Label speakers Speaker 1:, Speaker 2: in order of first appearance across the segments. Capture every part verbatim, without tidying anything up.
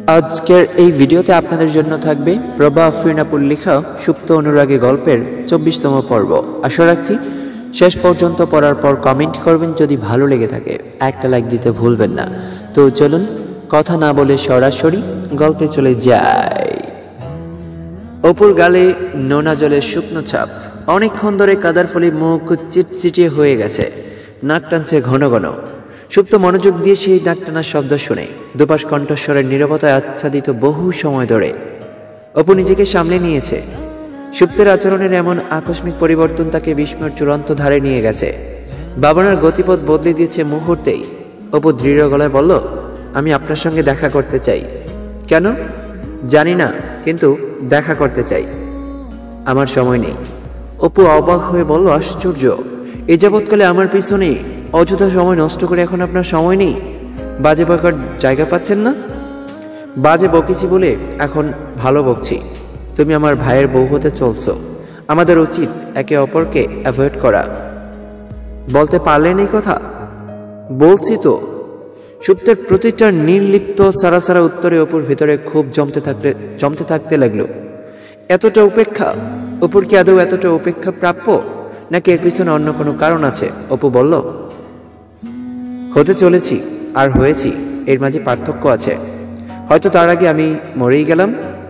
Speaker 1: আজকের এই ভিডিওতে আপনাদের জন্য থাকবে প্রভা আফরিনাপুর লেখা সুপ্ত অনুরাগী গল্পের চব্বিশতম পর্ব। আশা রাখছি শেষ পর্যন্ত পড়ার পর কমেন্ট করবেন, যদি ভালো লেগে থাকে একটা লাইক দিতে ভুলবেন না। তো চলুন কথা না বলে সরাসরি গল্পে চলে যাই। অপুর গালে নোনা জলের শুকনো ছাপ, অনেকক্ষণ ধরে কাদার ফলে মুখ চিটচিটিয়ে হয়ে গেছে, নাক টানছে ঘন ঘন। সুপ্ত মনোযোগ দিয়ে সেই নাক টানার শব্দ শুনে দুপাশ কণ্ঠস্বরের নীরবতায় আচ্ছাদিত বহু সময় ধরে অপু নিজেকে সামলে নিয়েছে। সুপ্তের আচরণের এমন আকস্মিক পরিবর্তন তাকে বিস্ময়ের চূড়ান্ত ধারে নিয়ে গেছে। ভাবনার গতিপথ বদলে দিয়েছে মুহূর্তেই। অপু দৃঢ় গলায় বলল, আমি আপনার সঙ্গে দেখা করতে চাই। কেন জানি না, কিন্তু দেখা করতে চাই। আমার সময় নেই। অপু অবাক হয়ে বলল, আশ্চর্য, এ যাবৎকালে আমার পিছনে অযথা সময় নষ্ট করে এখন আপনার সময় নেই? বাজে বকার জায়গা পাচ্ছেন না? বাজে বকেছি বলে এখন ভালো বকছি। তুমি আমার ভাইয়ের বউ হতে চলছো, আমাদের উচিত একে অপরকে অ্যাভয়েড করা। বলতে পারলেন এই কথা? বলছি তো। সুপ্তের প্রতিটা নির্লিপ্ত সারা সারা উত্তরে অপুর ভিতরে খুব জমতে থাকলে জমতে থাকতে লাগলো। এতটা উপেক্ষা? অপুর কি আদৌ এতটা উপেক্ষা প্রাপ্য, নাকি এর পিছনে অন্য কোনো কারণ আছে? অপু বলল, হতে চলেছি আর হয়েছি, এর মাঝে পার্থক্য আছে। হয়তো তার আগে আমি মরেই গেলাম।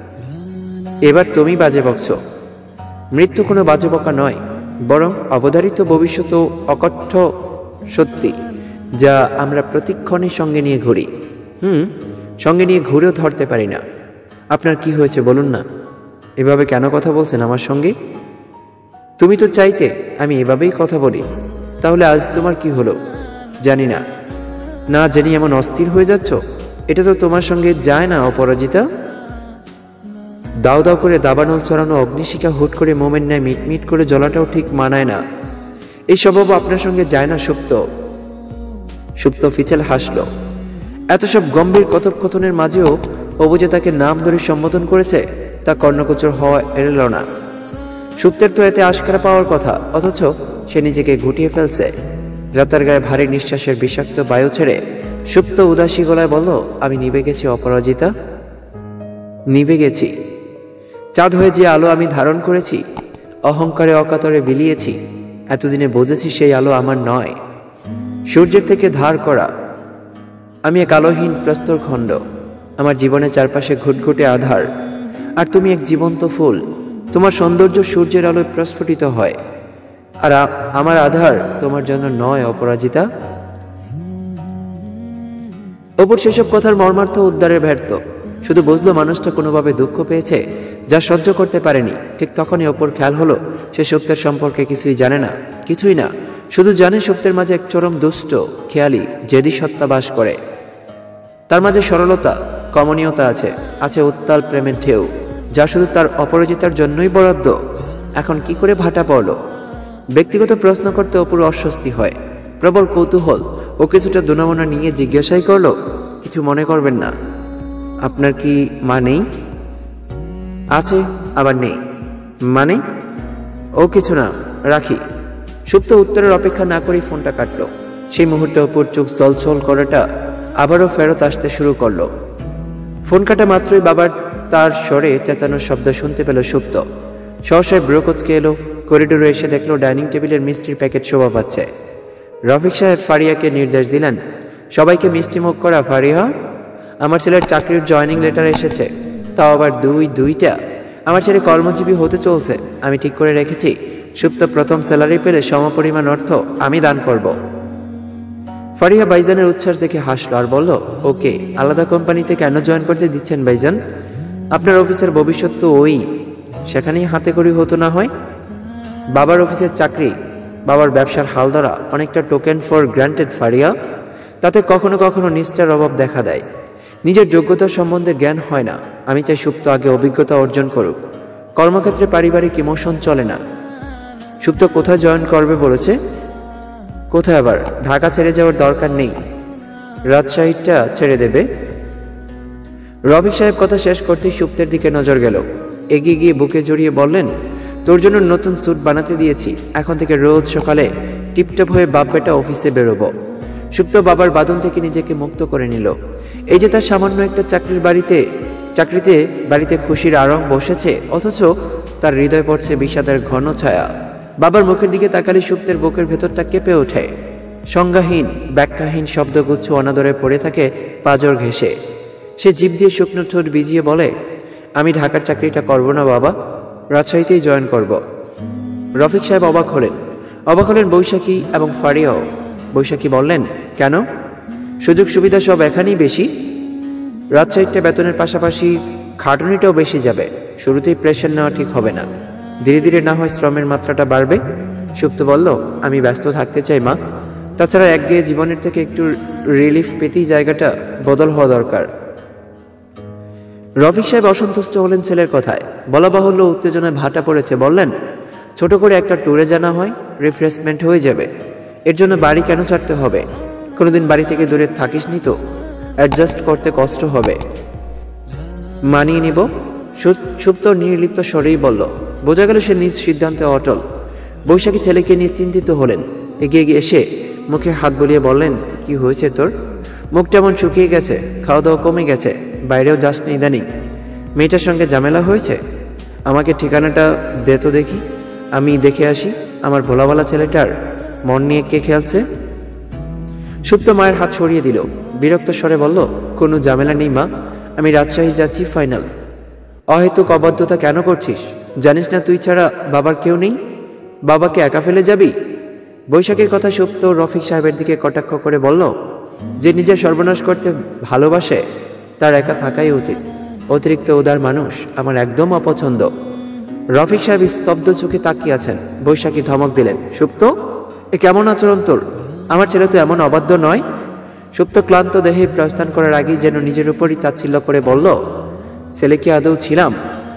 Speaker 1: এবার তুমি বাজে বকছ। মৃত্যু কোনো বাজে বকা নয়, বরং অবধারিত ভবিষ্যৎ ও অকথ্য সত্যি, যা আমরা প্রতিক্ষণে সঙ্গে নিয়ে ঘুরি। হুম সঙ্গে নিয়ে ঘুরেও ধরতে পারি না। আপনার কি হয়েছে বলুন না? এভাবে কেন কথা বলছেন আমার সঙ্গে? তুমি তো চাইতে আমি এভাবেই কথা বলি, তাহলে আজ তোমার কি হলো? জানি না, না জানি এমন অস্থির হয়ে যাচ্ছ। এটা তো তোমার সঙ্গে যায় না অপরাজিতা। দাও দাও করে দাবানল চড়ানো অগ্নিশিখা হুট করে মোমের ন্যায় মিটমিট করে জ্বলাটাও ঠিক মানায় না। এই স্বভাব আপনার সঙ্গে যায় না সুপ্ত। সুপ্ত ফিচেল হাসল। এত সব গম্ভীর কথোপকথনের মাঝেও অবু যে তাকে নাম ধরে সম্বোধন করেছে তা কর্ণগোচর হওয়া এড়াল না। সুপ্তের তো এতে আশকারা পাওয়ার কথা, অথচ সে নিজেকে গুটিয়ে ফেলছে। রাতার গায়ে ভারী নিঃশ্বাসের বিষাক্ত বায়ু ছেড়ে সুপ্ত উদাসী গলায় বলল, আমি নিভে গেছি অপরাজিতা, নিভে গেছি। চাঁদ হয়ে যে আলো আমি ধারণ করেছি, অহংকারে অকাতরে বিলিয়েছি, এতদিনে বুঝেছি সেই আলো আমার নয়, সূর্যের থেকে ধার করা। আমি এক আলোহীন প্রস্তর খণ্ড, আমার জীবনের চারপাশে ঘুটঘুটে আধার। আর তুমি এক জীবন্ত ফুল, তোমার সৌন্দর্য সূর্যের আলোয় প্রস্ফুটিত হয়। আর আমার আধার তোমার জন্য নয় অপরাজিতা। অপুর সেসব কথার মর্মার্থ উদ্ধারে ব্যর্থ। শুধু বুঝলো মানুষটা কোনোভাবে দুঃখ পেয়েছে যা সহ্য করতে পারেনি। ঠিক তখনই অপুর খেয়াল হলো সে সুপ্তের সম্পর্কে কিছুই জানে না, কিছুই না। শুধু জানে সুপ্তের মাঝে এক চরম দুষ্ট, খেয়ালি, জেদি সত্তা বাস করে। তার মাঝে সরলতা, কমনীয়তা আছে, আছে উত্তাল প্রেমের ঢেউ, যা শুধু তার অপরাজিতার জন্যই বরাদ্দ। এখন কি করে ভাটা পড়ল? ব্যক্তিগত প্রশ্ন করতে অপুর অস্বস্তি হয়। প্রবল কৌতূহল ও কিছুটা দুনামনা নিয়ে জিজ্ঞাসাই করলো, কিছু মনে করবেন না, আপনার কি মা নেই? আছে, আবার নেই। মানে? ও কিছু না, রাখি। সুপ্ত উত্তরের অপেক্ষা না করেই ফোনটা কাটল। সেই মুহূর্তে অপুর চোখ ছলছল করাটা আবারও ফেরত আসতে শুরু করলো। ফোন কাটা মাত্রই বাবার তার স্বরে চেঁচানোর শব্দ শুনতে পেল সুপ্ত। সহসায় ব্রোকোচকে এলো। করিডোরে এসে দেখলো ডাইনিং টেবিলের মিষ্টির প্যাকেট শোভা পাচ্ছে। রফিক সাহেব ফারিয়াকে নির্দেশ দিলেন, সবাইকে মিষ্টি মুখ করা। ফারিয়া, আমার ছেলের চাকরির জয়েনিং লেটার এসেছে, তাও আবার দুই দুইটা। আমার ছেলে কর্মজীবী হতে চলছে। আমি ঠিক করে রেখেছি, সুপ্ত প্রথম স্যালারি পেলে সমপরিমাণ অর্থ আমি দান করব। ফারিয়া ভাইজানের উচ্ছ্বাস দেখে হাসল আর বলল, ওকে, আলাদা কোম্পানিতে কেন জয়েন করতে দিচ্ছেন ভাইজান? আপনার অফিসের ভবিষ্যৎ তো ওই, সেখানেই হাতে করি হতো না হয়। বাবার অফিসের চাকরি, বাবার ব্যবসার হাল ধরা অনেকটা টোকেন ফর গ্রান্টেড ফারিয়া। তাতে কখনো কখনো নিষ্ঠার অভাব দেখা দেয়, নিজের যোগ্যতা সম্বন্ধে জ্ঞান হয় না। আমি চাই সুপ্ত আগে অভিজ্ঞতা অর্জন করুক। কর্মক্ষেত্রে পারিবারিক ইমোশন চলে না। সুপ্ত কোথায় জয়েন করবে বলেছে? কোথায় আবার? ঢাকা ছেড়ে যাওয়ার দরকার নেই, রাজশাহীটা ছেড়ে দেবে। রফিক সাহেব কথা শেষ করতেই সুপ্তের দিকে নজর গেল। এগিয়ে গিয়ে বুকে জড়িয়ে বললেন, তোর জন্য নতুন স্যুট বানাতে দিয়েছি, এখন থেকে রোজ সকালে টিপটপ হয়ে বাপ বেটা অফিসে বেরোবো। সুপ্ত বাবার বাঁধন থেকে নিজেকে মুক্ত করে নিল। এই যে তার সামান্য একটা চাকরির বাড়িতে চাকরিতে বাড়িতে খুশির আরং বসেছে, অথচ তার হৃদয় পড়ছে বিষাদের ঘন ছায়া। বাবার মুখের দিকে তাকালে সুপ্তের বুকের ভেতরটা কেঁপে ওঠে। সংজ্ঞাহীন ব্যাখ্যাহীন শব্দগুচ্ছ অনাদরে পড়ে থাকে পাজর ঘেঁষে। সে জিভ দিয়ে শুকনো ঠোঁট ভিজিয়ে বলে, আমি ঢাকার চাকরিটা করব না বাবা, রাজশাহীতেই জয়েন করব। রফিক সাহেব অবাক হলেন। অবাক হলেন বৈশাখী এবং ফারিয়াও। বৈশাখী বললেন, কেন? সুযোগ সুবিধা সব এখানেই বেশি। রাজশাহীটা বেতনের পাশাপাশি খাটুনিটাও বেশি যাবে। শুরুতেই প্রেশার নেওয়া ঠিক হবে না, ধীরে ধীরে না হয় শ্রমের মাত্রাটা বাড়বে। সুপ্ত বলল, আমি ব্যস্ত থাকতে চাই মা, তাছাড়া একঘেয়ে জীবনের থেকে একটু রিলিফ পেতেই জায়গাটা বদল হওয়া দরকার। রফিক সাহেব অসন্তুষ্ট হলেন ছেলের কথায়। বলা বাহুল্য উত্তেজনায় ভাটা পড়েছে। বললেন, ছোট করে একটা ট্যুরে জানা হয়, রিফ্রেশমেন্ট হয়ে যাবে। এর জন্য বাড়ি কেন ছাড়তে হবে? কোনোদিন বাড়ি থেকে দূরে থাকিসনি তো, অ্যাডজাস্ট করতে কষ্ট হবে। মানিয়ে নিব। সুপ্ত নির্লিপ্ত স্বরেই বলল। বোঝা গেল সে নিজ সিদ্ধান্তে অটল। বৈশাখী ছেলেকে নিয়ে চিন্তিত হলেন। এগিয়ে গিয়ে এসে মুখে হাত বুলিয়ে বললেন, কি হয়েছে তোর? মুখটা এমন শুকিয়ে গেছে, খাওয়া দাওয়া কমে গেছে, বাইরেও যাস না ইদানিং। মেয়েটার সঙ্গে ঝামেলা হয়েছে? আমাকে ঠিকানাটা দে তো দেখি, আমি দেখে আসি আমার ভোলাওয়ালা ছেলেটার মন নিয়ে কে খেলছে। সুপ্ত মায়ের হাত সরিয়ে দিল। বিরক্ত স্বরে বলল, কোনো ঝামেলা নেই মা, আমি রাজশাহী যাচ্ছি ফাইনাল। অহেতুক অবাধ্যতা কেন করছিস? জানিস না তুই ছাড়া বাবার কেউ নেই? বাবাকে একা ফেলে যাবি? বৈশাখীর কথা সুপ্ত রফিক সাহেবের দিকে কটাক্ষ করে বলল, যে নিজের সর্বনাশ করতে ভালোবাসে তার একা থাকাই উচিত। অতিরিক্ত উদার মানুষ আমার একদম অপছন্দ। রফিক সাহেব স্তব্ধ চোখে তাকিয়ে আছেন। বৈশাখী ধমক দিলেন, সুপ্ত, এ কেমন আচরণ তোর? আমার ছেলে তো এমন অবাধ্য নয়। সুপ্ত ক্লান্ত দেহে প্রস্থান করার আগেই যেন নিজের উপরই তাচ্ছিল্য করে বলল, ছেলে কি আদৌ ছিলাম?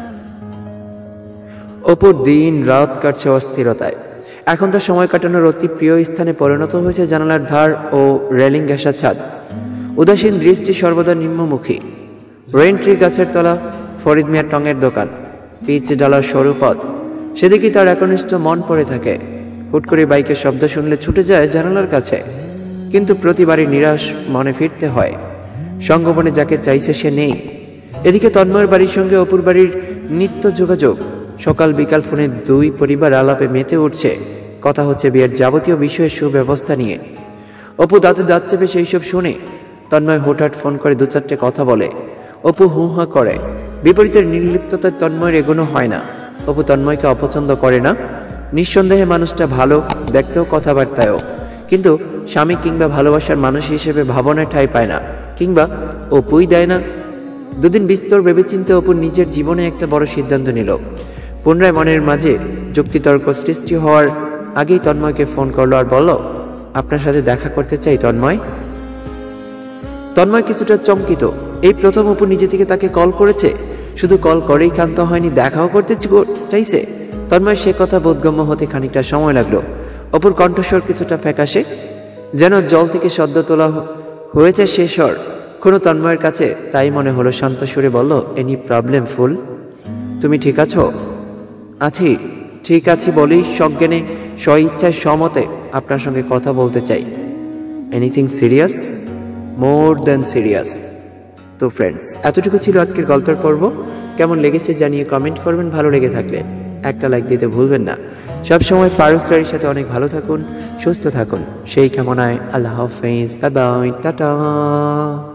Speaker 1: অপুর দিন রাত কাটছে অস্থিরতায়। এখন তার সময় কাটানোর অতি প্রিয় স্থানে পরিণত হয়েছে জানালার ধার ও রেলিং ঘেঁষা ছাদ। উদাসীন দৃষ্টি সর্বদা নিম্নমুখী। রেইন ট্রি গাছের তলা, ফরিদ মিয়ার টঙের দোকান, পিচ ডালার সরু পথ, সেদিকে তার একনিষ্ঠ মন পড়ে থাকে। হুট করে বাইকের শব্দ শুনলে ছুটে যায় জানালার কাছে, কিন্তু প্রতিবারই নিরাশ মনে ফিরতে হয়। সঙ্গবনে যাকে চাইছে সে নেই। এদিকে তন্ময়ের বাড়ির সঙ্গে অপুর বাড়ির নিত্য যোগাযোগ। সকাল বিকাল ফোনে দুই পরিবার আলাপে মেতে উঠছে। কথা হচ্ছে বিয়ের যাবতীয় বিষয়ের সুব্যবস্থা নিয়ে। অপু দাঁতে দাঁত চেপে সেই সব শুনে। তন্ময় হঠাৎ ফোন করে দু চারটে কথা বলে। অপু হু হা করে। বিপরীতের নির্লিপ্ততায় তন্ময়ের এগোনো হয় না। অপু তন্ময়কে অপছন্দ করে না। নিঃসন্দেহে মানুষটা ভালো, দেখতেও কথাবার্তায়ও, কিন্তু স্বামী কিংবা ভালোবাসার মানুষ হিসেবে ভাবনায় ঠাঁই পায় না, কিংবা অপুই দেয় না। দুদিন বিস্তর ভেবেচিন্তে অপুর নিজের জীবনে একটা বড় সিদ্ধান্ত নিল। পুনরায় মনের মাঝে যুক্তিতর্ক সৃষ্টি হওয়ার আগেই তন্ময়কে ফোন করলো আর বলল, আপনার সাথে দেখা করতে চাই তন্ময়। তন্ময় কিছুটা চমকিত। এই প্রথম অপু নিজে থেকে তাকে কল করেছে। শুধু কল করেই ক্ষান্ত হয়নি, দেখাও করতে চাইছে। তন্ময় সে কথা বোধগম্য হতে খানিকটা সময় লাগলো। অপুর কণ্ঠস্বর কিছুটা ফ্যাকাশে, যেন জল থেকে সদ্য তোলা হয়েছে সে স্বর। কোনো তন্ময়ের কাছে তাই মনে হলো। শান্ত সুরে বলল, এনি প্রবলেম ফুল? তুমি ঠিক আছো? আছি, ঠিক আছি বলেই সজ্ঞানে স্ব ইচ্ছায় সমতে আপনার সঙ্গে কথা বলতে চাই। Anything serious? More than serious. তো ফ্রেন্ডস, এতটুকু ছিল আজকের গল্পের পর্ব। কেমন লেগেছে জানিয়ে কমেন্ট করবেন। ভালো লেগে থাকলে একটা লাইক দিতে ভুলবেন না। সবসময় ফারুকস ডায়েরির সাথে অনেক ভালো থাকুন, সুস্থ থাকুন, সেই কামনায় আল্লাহ হাফেজ, বাই বাই, টাটা।